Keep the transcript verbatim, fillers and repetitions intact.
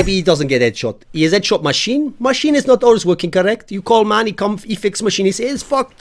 maybe he doesn't get Édshot. He has Édshot Máchine. Máchine is not always working correct. You call man, he come, he fix Máchine. He says it's fucked.